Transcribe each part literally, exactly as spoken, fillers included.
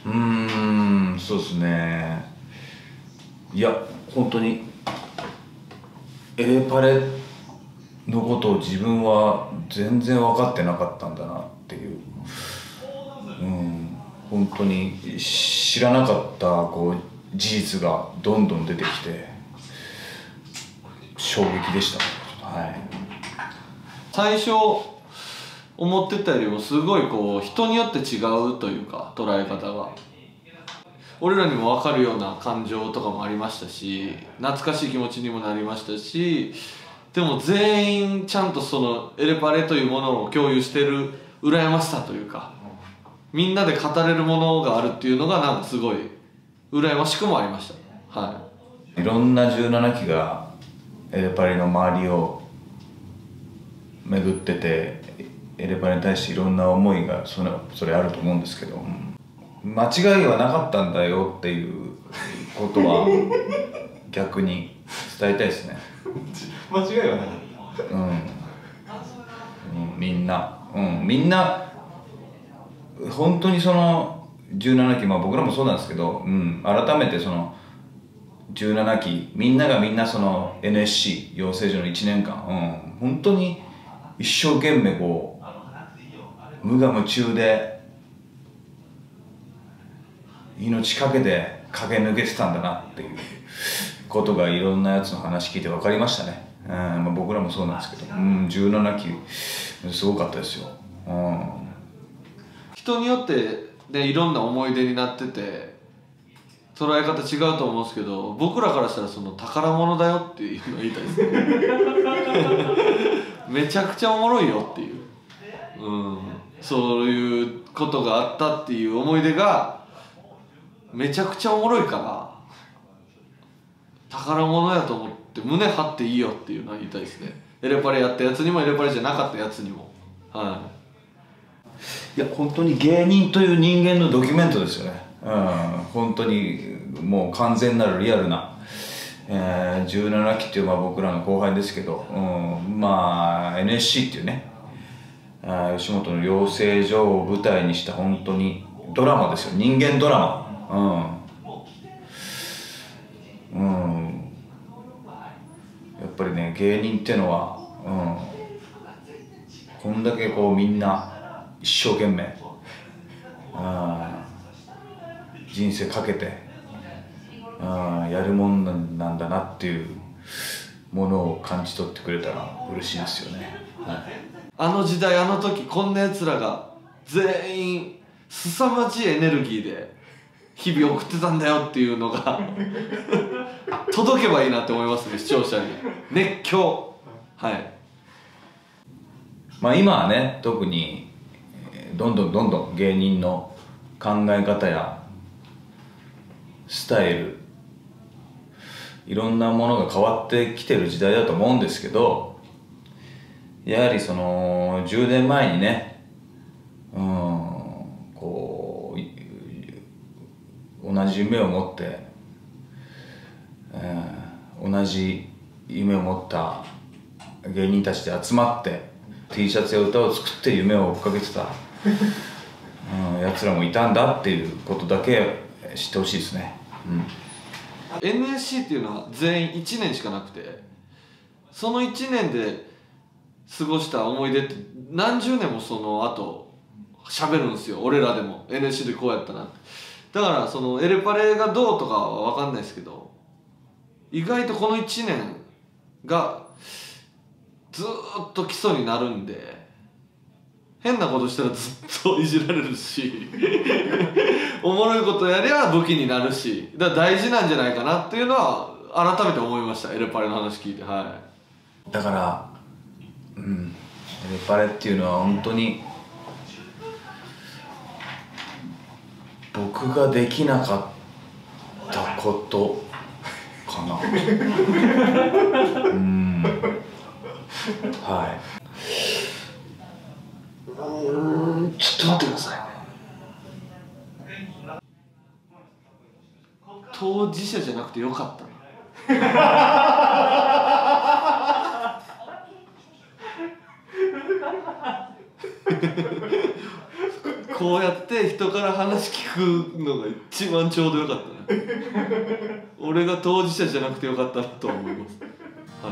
うーん、そうですね。いや本当にエレパレのことを自分は全然分かってなかったんだなっていう、うん、本当に知らなかったこう事実がどんどん出てきて衝撃でした。はい。 最初思ってたよりもすごいこう人によって違うというか捉え方が俺らにも分かるような感情とかもありましたし、懐かしい気持ちにもなりましたし、でも全員ちゃんとそのエレパレというものを共有してる羨ましさというか、みんなで語れるものがあるっていうのがなんかすごい羨ましくもありました。はい。 いろんなじゅうななきがエレパレの周りを巡ってて、エレパレに対していろんな思いがそれそれあると思うんですけど、間違いはなかったんだよっていうことは逆に伝えたいですね。 間違いはなかった。 うん、うん、みんな、うん、みんな本当にそのじゅうななき、まあ僕らもそうなんですけど、うん、改めてそのじゅうななきみんながみんなその エヌエスシー 養成所のいちねんかん、うん、本当に一生懸命こう無我夢中で命かけて駆け抜けてたんだなっていうことがいろんなやつの話聞いて分かりましたね。うん、まあ、僕らもそうなんですけど、うん、じゅうななきすごかったですよ。うん、 人によってねいろんな思い出になってて捉え方違うと思うんですけど、僕らからしたらその宝物だよっていうのを言いたいですね。めちゃくちゃおもろいよっていう、うん、そういうことがあったっていう思い出がめちゃくちゃおもろいから宝物やと思って胸張っていいよっていうのは言いたいですね。エレパレやったやつにもエレパレじゃなかったやつにも。はい。 いや本当に芸人という人間のドキュメントですよね。うん、本当にもう完全なるリアルな、えー、じゅうななきっていうまあ僕らの後輩ですけど、うん、まあ エヌエスシー っていうね、あ吉本の養成所を舞台にした本当にドラマですよ。人間ドラマ。うん、うん、やっぱりね芸人ってのは、うん、こんだけこうみんな一生懸命、うん、人生かけて、うん、やるもんなんだなっていうものを感じ取ってくれたら嬉しいですよね。はい、 あの時代あの時こんなやつらが全員凄まじいエネルギーで日々送ってたんだよっていうのが届けばいいなって思いますね、視聴者に。熱狂。はい。 まあ今はね特にどんどんどんどん芸人の考え方やスタイルいろんなものが変わってきてる時代だと思うんですけど、やはりそのじゅうねんまえにね、うん、こう同じ夢を持って、えー、同じ夢を持った芸人たちで集まって T シャツや歌を作って夢を追っかけてた、うん、やつらもいたんだっていうことだけ知ってほしいですね。うん、 エヌエスシー っていうのは全員いちねんしかなくて、そのいちねんで過ごした思い出って何十年もその後喋るんですよ。俺らでも エヌエスシー でこうやったなって。だからそのエレパレがどうとかは分かんないですけど、意外とこのいちねんがずーっと基礎になるんで、変なことしたらずっといじられるしおもろいことやりゃ武器になるし、だから大事なんじゃないかなっていうのは改めて思いました、エレパレの話聞いて。はい。 だから、うん、エレパレっていうのは本当に僕ができなかったことかな。うん、はい。 うん、ちょっと待ってくださいね。当事者じゃなくてよかったなこうやって人から話聞くのが一番ちょうどよかったね俺が当事者じゃなくてよかったなと思います、はい、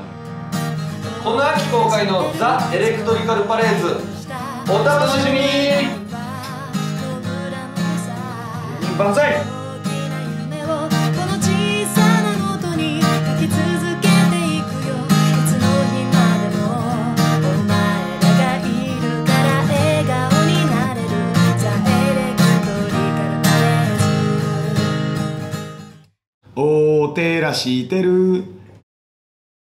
この秋公開のザ・エレクトリカルパレーズお楽しみに。 万歳。 おーてらしてる